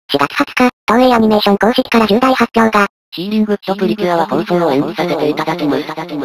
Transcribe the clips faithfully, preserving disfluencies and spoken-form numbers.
しがつはつか、東映アニメーション公式から重大発表が。 ヒーリングとプリキュアは放送を延期させていただきます。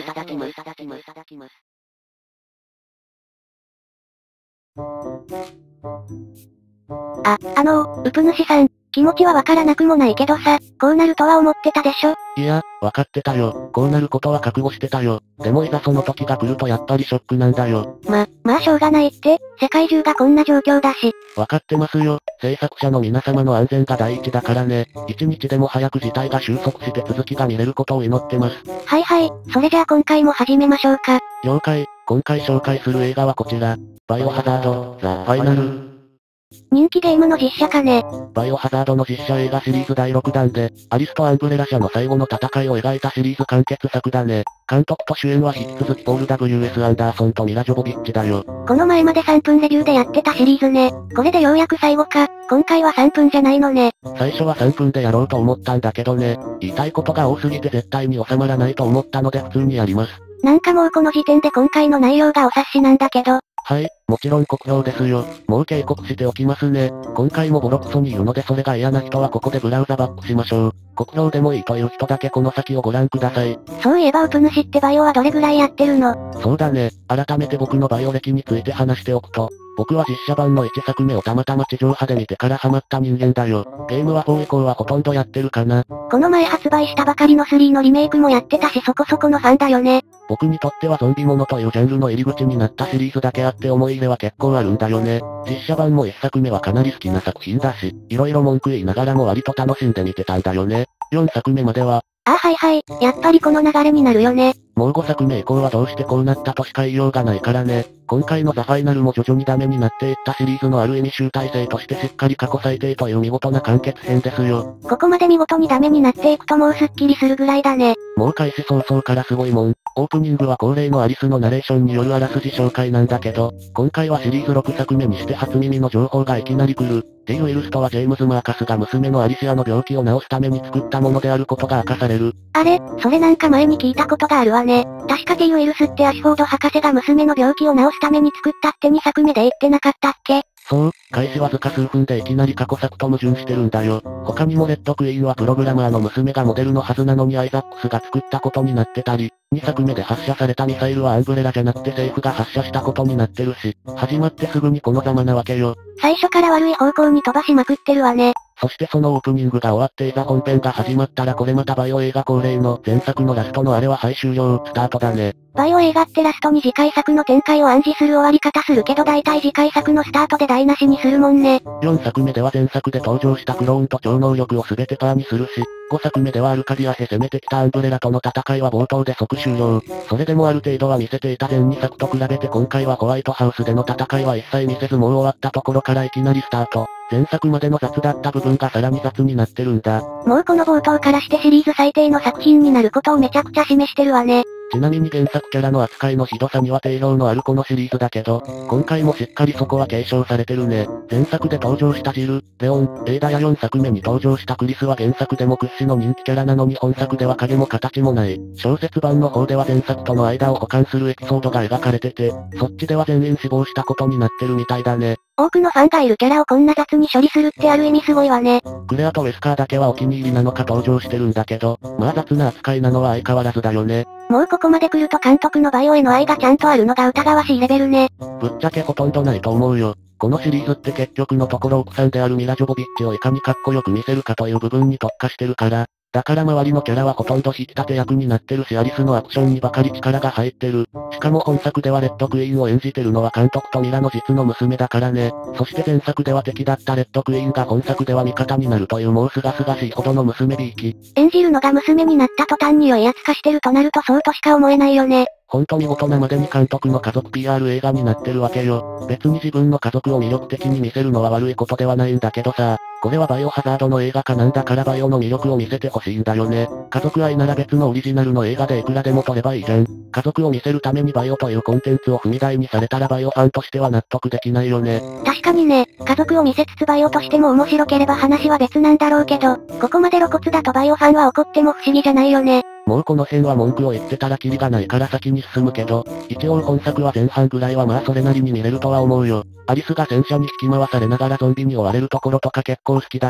あ、あのー、ウプ主さん、気持ちはわからなくもないけどさ、こうなるとは思ってたでしょ？ いや、わかってたよ。こうなることは覚悟してたよ。でもいざその時が来るとやっぱりショックなんだよ。 ま、まあしょうがないって、世界中がこんな状況だし。 わかってますよ。制作者の皆様の安全が第一だからね。一日でも早く事態が収束して続きが見れることを祈ってます。 はいはい、それじゃあ今回も始めましょうか。 了解。今回紹介する映画はこちら。バイオハザード、ザ・ファイナル。 人気ゲームの実写化ね。 バイオハザードの実写映画シリーズだいろくだんで、アリスとアンブレラ社の最後の戦いを描いたシリーズ完結作だね。監督と主演は引き続きポール ダブリューエス アンダーソンとミラ・ジョボビッチだよ。 この前までさんぷんレビューでやってたシリーズね。これでようやく最後か。今回はさんぷんじゃないのね。 最初はさんぷんでやろうと思ったんだけどね。言いたいことが多すぎて絶対に収まらないと思ったので普通にやります。 なんかもうこの時点で今回の内容がお察しなんだけど。 はい、もちろん酷評ですよ。もう警告しておきますね。今回もボロクソに言うのでそれが嫌な人はここでブラウザバックしましょう。酷評でもいいという人だけこの先をご覧ください。 そういえばウプ主ってバイオはどれぐらいやってるの？ そうだね。改めて僕のバイオ歴について話しておくと、僕は実写版のいっさくめをたまたま地上波で見てからハマった人間だよ。ゲームはよん以降はほとんどやってるかな。 この前発売したばかりのスリーのリメイクもやってたしそこそこのファンだよね。 僕にとってはゾンビものというジャンルの入り口になったシリーズだけあって思い入れは結構あるんだよね。実写版もいっさくめはかなり好きな作品だし、色々文句言いながらも割と楽しんで見てたんだよね。よんさくめまでは、 あはいはい、やっぱりこの流れになるよね。 もうごさくめ以降はどうしてこうなったとしか言いようがないからね。今回のザ・ファイナルも徐々にダメになっていったシリーズのある意味集大成としてしっかり過去最低という見事な完結編ですよ。 ここまで見事にダメになっていくともうスッキリするぐらいだね。 もう開始早々からすごいもん。オープニングは恒例のアリスのナレーションによるあらすじ紹介なんだけど、今回はシリーズろくさくめにして初耳の情報がいきなり来る。T ウイルスとはジェームズ・マーカスが娘のアリシアの病気を治すために作ったものであることが明かされる。 あれ、それなんか前に聞いたことがあるわね。確か T ウイルスってアシュフォード博士が娘の病気を治すために作ったってにさくめで言ってなかったっけ？ そう、開始わずか数分でいきなり過去作と矛盾してるんだよ。他にもレッドクイーンはプログラマーの娘がモデルのはずなのにアイザックスが作ったことになってたり、にさくめで発射されたミサイルはアンブレラじゃなくて政府が発射したことになってるし、始まってすぐにこのざまなわけよ。 最初から悪い方向に飛ばしまくってるわね。 そしてそのオープニングが終わっていざ本編が始まったらこれまたバイオ映画恒例の前作のラストのあれははい終了、スタートだね。 バイオ映画ってラストに次回作の展開を暗示する終わり方するけど大体次回作のスタートで台無しにするもんね。 よんさくめでは前作で登場したクローンと超能力を全てパーにするし、ごさくめではアルカディアへ攻めてきたアンブレラとの戦いは冒頭で即終了。それでもある程度は見せていた前にさくと比べて今回はホワイトハウスでの戦いは一切見せずもう終わったところからいきなりスタート。前作までの雑だった部分がさらに雑になってるんだ。 もうこの冒頭からしてシリーズ最低の作品になることをめちゃくちゃ示してるわね。 ちなみに原作キャラの扱いのひどさには定評のあるこのシリーズだけど、今回もしっかりそこは継承されてるね。前作で登場したジル、レオン、エイダやよんさくめに登場したクリスは原作でも屈指の人気キャラなのに本作では影も形もない。小説版の方では前作との間を補完するエピソードが描かれてて、そっちでは全員死亡したことになってるみたいだね。 多くのファンがいるキャラをこんな雑に処理するってある意味すごいわね。 クレアとウェスカーだけはお気に入りなのか登場してるんだけど、まあ雑な扱いなのは相変わらずだよね。 もうここまで来ると監督のバイオへの愛がちゃんとあるのが疑わしいレベルね。 ぶっちゃけほとんどないと思うよ。このシリーズって結局のところ奥さんであるミラ・ジョボビッチをいかにかっこよく見せるかという部分に特化してるから、だから周りのキャラはほとんど引き立て役になってるしアリスのアクションにばかり力が入ってる。しかも本作ではレッドクイーンを演じてるのは監督とミラの実の娘だからね。そして前作では敵だったレッドクイーンが本作では味方になるというもうすがすがしいほどの娘びいき。 演じるのが娘になった途端に良いやつ化してるとなるとそうとしか思えないよね。 ほんと見事なまでに監督の家族 ピーアール 映画になってるわけよ。別に自分の家族を魅力的に見せるのは悪いことではないんだけどさ、これはバイオハザードの映画化なんだからバイオの魅力を見せてほしいんだよね。家族愛なら別のオリジナルの映画でいくらでも撮ればいいじゃん。家族を見せるためにバイオというコンテンツを踏み台にされたらバイオファンとしては納得できないよね。 確かにね、家族を見せつつバイオとしても面白ければ話は別なんだろうけど、ここまで露骨だとバイオファンは怒っても不思議じゃないよね。 もうこの辺は文句を言ってたらキリがないから先に進むけど、一応本作は前半ぐらいはまあそれなりに見れるとは思うよ。アリスが戦車に引き回されながらゾンビに追われるところとか結構好きだし、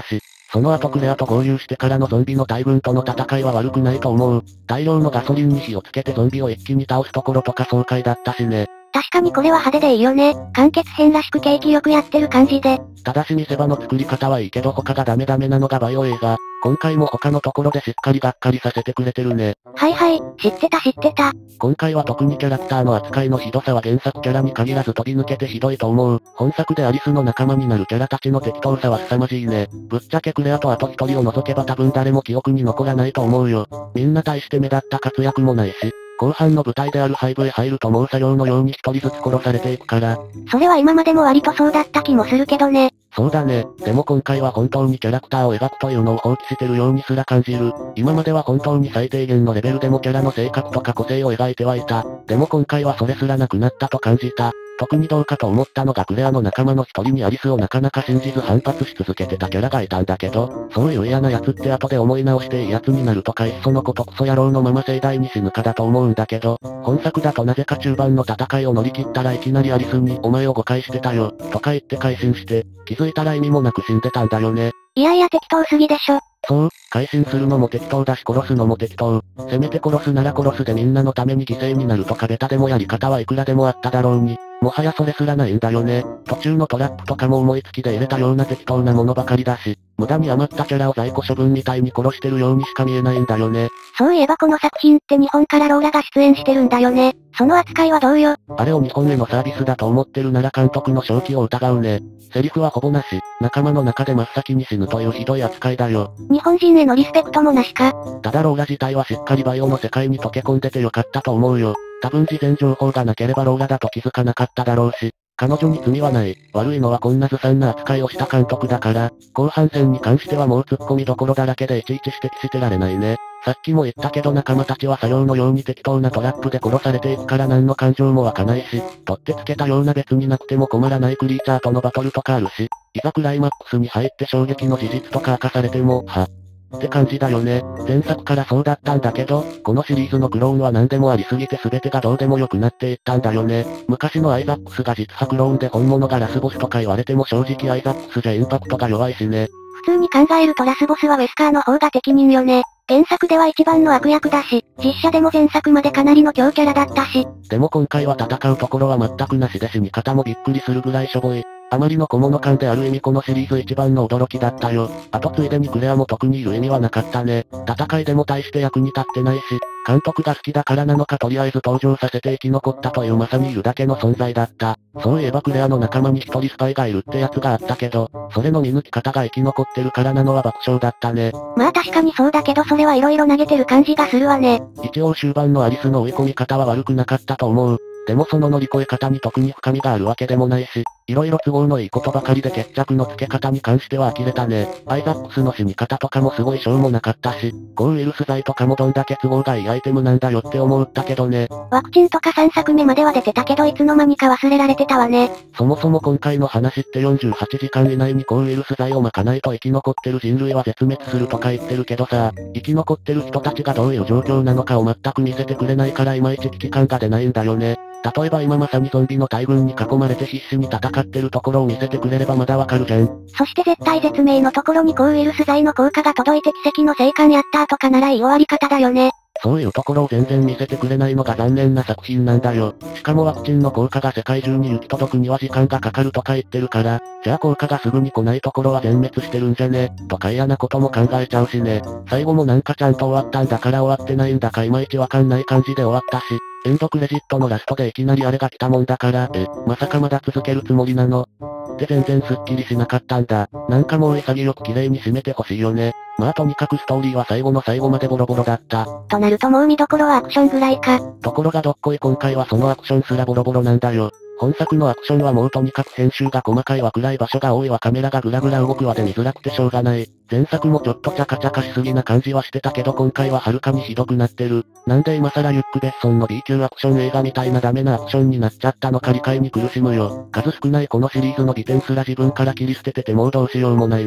その後クレアと合流してからのゾンビの大群との戦いは悪くないと思う。大量のガソリンに火をつけてゾンビを一気に倒すところとか爽快だったしね。 確かにこれは派手でいいよね。完結編らしく景気よくやってる感じで。 ただし見せ場の作り方はいいけど他がダメダメなのがバイオ映画。今回も他のところでしっかりがっかりさせてくれてるね。 はいはい、知ってた知ってた。 今回は特にキャラクターの扱いのひどさは原作キャラに限らず飛び抜けてひどいと思う。本作でアリスの仲間になるキャラたちの適当さは凄まじいね。ぶっちゃけクレアとあと一人を除けば多分誰も記憶に残らないと思うよ。みんな大して目立った活躍もないし。後半の舞台であるハイブへ入るともう作業のように一人ずつ殺されていくから。 それは今までも割とそうだった気もするけどね。 そうだね。でも今回は本当にキャラクターを描くというのを放棄してるようにすら感じる。今までは本当に最低限のレベルでもキャラの性格とか個性を描いてはいた。でも今回はそれすらなくなったと感じた。特にどうかと思ったのがクレアの仲間の一人にアリスをなかなか信じず反発し続けてたキャラがいたんだけど、そういう嫌な奴って後で思い直していい奴になるとかいっそのことクソ野郎のまま盛大に死ぬかだと思うんだけど、本作だとなぜか中盤の戦いを乗り切ったらいきなりアリスにお前を誤解してたよ、とか言って改心して、気づいたら意味もなく死んでたんだよね。 いやいや適当すぎでしょ。 そう、改心するのも適当だし殺すのも適当。せめて殺すなら殺すでみんなのために犠牲になるとかベタでもやり方はいくらでもあっただろうに。もはやそれすらないんだよね。途中のトラップとかも思いつきで入れたような適当なものばかりだし、無駄に余ったキャラを在庫処分みたいに殺してるようにしか見えないんだよね。 そういえばこの作品って日本からローラが出演してるんだよね。その扱いはどうよ。 あれを日本へのサービスだと思ってるなら監督の正気を疑うね。セリフはほぼなし、仲間の中で真っ先に死ぬというひどい扱いだよ。 日本人へのリスペクトもなしか。 ただローラ自体はしっかりバイオの世界に溶け込んでてよかったと思うよ。多分事前情報がなければローラだと気づかなかっただろうし。彼女に罪はない。悪いのはこんなずさんな扱いをした監督だから、後半戦に関してはもう突っ込みどころだらけでいちいち指摘してられないね。さっきも言ったけど仲間たちは作業のように適当なトラップで殺されていくから何の感情も湧かないし、取ってつけたような別になくても困らないクリーチャーとのバトルとかあるし、いざクライマックスに入って衝撃の事実とか明かされても、はって感じだよね。前作からそうだったんだけど、このシリーズのクローンは何でもありすぎて全てがどうでもよくなっていったんだよね。昔のアイザックスが実派クローンで本物がラスボスとか言われても正直アイザックスじゃインパクトが弱いしね。 普通に考えるとラスボスはウェスカーの方が適任よね。原作では一番の悪役だし、実写でも前作までかなりの強キャラだったし。 でも今回は戦うところは全くなしで死に方もびっくりするぐらいしょぼい。あまりの小物感である意味このシリーズ一番の驚きだったよ。あとついでにクレアも特にいる意味はなかったね。戦いでも大して役に立ってないし、監督が好きだからなのかとりあえず登場させて生き残ったというまさにいるだけの存在だった。そういえばクレアの仲間に一人スパイがいるってやつがあったけど、それの見抜き方が生き残ってるからなのは爆笑だったね。 まあ確かにそうだけどそれは色々投げてる感じがするわね。 一応終盤のアリスの追い込み方は悪くなかったと思う。でもその乗り越え方に特に深みがあるわけでもないし、色々都合のいいことばかりで決着のつけ方に関しては呆れたね。アイザックスの死に方とかもすごいしょうもなかったし、抗ウイルス剤とかもどんだけ都合がいいアイテムなんだよって思ったけどね。 ワクチンとかさんさくめまでは出てたけどいつの間にか忘れられてたわね。 そもそも今回の話ってよんじゅうはちじかん以内に抗ウイルス剤をまかないと生き残ってる人類は絶滅するとか言ってるけどさ、生き残ってる人たちがどういう状況なのかを全く見せてくれないからいまいち危機感が出ないんだよね。例えば今まさにゾンビの大群に囲まれて必死に戦ってるところを見せてくれればまだわかるじゃん。 そして絶対絶命のところに抗ウイルス剤の効果が届いて奇跡の生還やったとかならいい終わり方だよね。 そういうところを全然見せてくれないのが残念な作品なんだよ。しかもワクチンの効果が世界中に行き届くには時間がかかるとか言ってるから、じゃあ効果がすぐに来ないところは全滅してるんじゃねとか嫌なことも考えちゃうしね。最後もなんかちゃんと終わったんだから終わってないんだかいまいちわかんない感じで終わったし、エンドクレジットのラストでいきなりあれが来たもんだから、え、まさかまだ続けるつもりなのって全然スッキリしなかったんだ。なんかもう潔く綺麗に締めてほしいよね。まあとにかくストーリーは最後の最後までボロボロだった。 となるともう見どころはアクションぐらいか。 ところがどっこい今回はそのアクションすらボロボロなんだよ。本作のアクションはもうとにかく編集が細かいわ、暗い場所が多いわ、カメラがグラグラ動くわで見づらくてしょうがない。前作もちょっとチャカチャカしすぎな感じはしてたけど今回ははるかにひどくなってる。なんで今更ユック・ベッソンの B 級アクション映画みたいなダメなアクションになっちゃったのか理解に苦しむよ。数少ないこのシリーズの美点すら自分から切り捨てててもうどうしようもないね。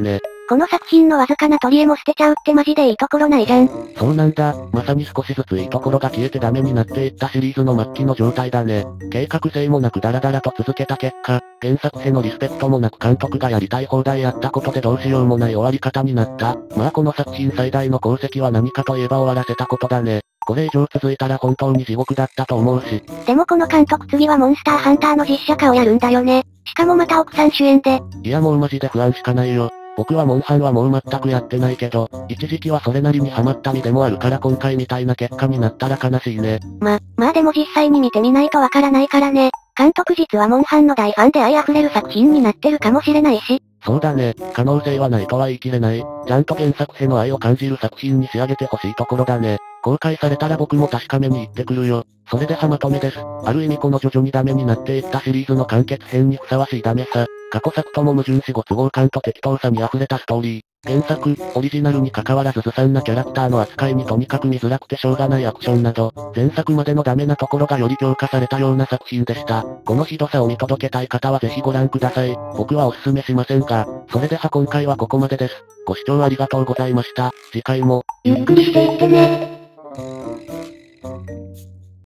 この作品のわずかな取り柄も捨てちゃうってマジでいいところないじゃん。 そうなんだ、まさに少しずついいところが消えてダメになっていったシリーズの末期の状態だね。計画性もなくダラダラと続けた結果、原作へのリスペクトもなく監督がやりたい放題やったことでどうしようもない終わり方になった。まあこの作品最大の功績は何かといえば終わらせたことだね。これ以上続いたら本当に地獄だったと思うし。 でもこの監督次はモンスターハンターの実写化をやるんだよね。しかもまた奥さん主演で。 いやもうマジで不安しかないよ。僕はモンハンはもう全くやってないけど、一時期はそれなりにハマった身でもあるから今回みたいな結果になったら悲しいね。 ま、まあでも実際に見てみないとわからないからね。監督実はモンハンの大ファンで愛溢れる作品になってるかもしれないし。 そうだね、可能性はないとは言い切れない。ちゃんと原作への愛を感じる作品に仕上げてほしいところだね。公開されたら僕も確かめに行ってくるよ。それではまとめです。ある意味この徐々にダメになっていったシリーズの完結編にふさわしいダメさ。過去作とも矛盾しご都合感と適当さに溢れたストーリー。原作、オリジナルに関わらずずさんなキャラクターの扱いにとにかく見づらくてしょうがないアクションなど、前作までのダメなところがより強化されたような作品でした。このひどさを見届けたい方はぜひご覧ください。僕はおすすめしませんが、それでは今回はここまでです。ご視聴ありがとうございました。次回も、 ゆっくりしていってね。